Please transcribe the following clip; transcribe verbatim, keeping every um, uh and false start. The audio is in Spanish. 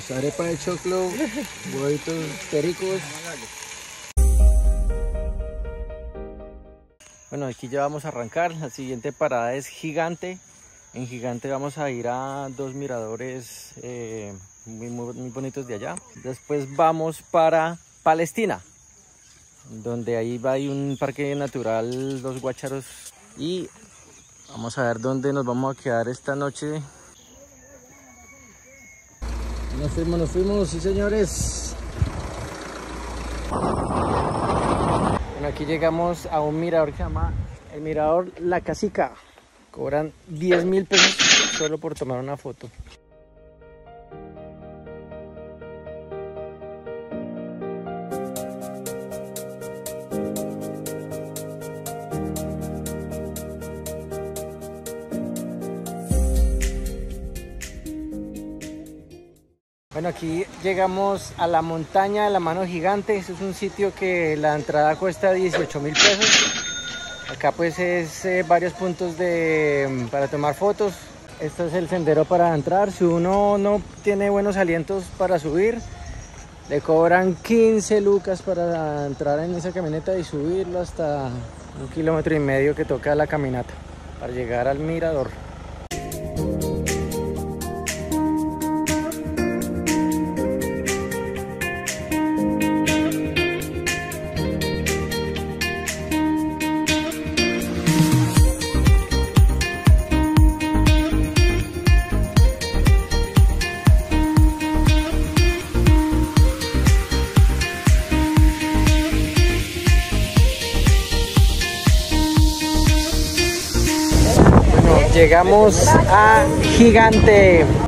arepa de choclo, huevitos pericos. Bueno, aquí ya vamos a arrancar. La siguiente parada es Gigante. En Gigante vamos a ir a dos miradores eh, muy, muy, muy bonitos de allá. Después vamos para Palestina, donde ahí va hay un parque natural, Los Guácharos. Y vamos a ver dónde nos vamos a quedar esta noche. Nos fuimos, nos fuimos, sí señores. Bueno, aquí llegamos a un mirador que se llama el mirador La Casica. Cobran diez mil pesos solo por tomar una foto. Bueno, aquí llegamos a la montaña de la mano gigante. Este es un sitio que la entrada cuesta dieciocho mil pesos. Acá pues es eh, varios puntos de, para tomar fotos. Este es el sendero para entrar. Si uno no tiene buenos alientos para subir, le cobran quince lucas para entrar en esa camioneta y subirlo hasta un kilómetro y medio que toca la caminata para llegar al mirador. Llegamos a Gigante.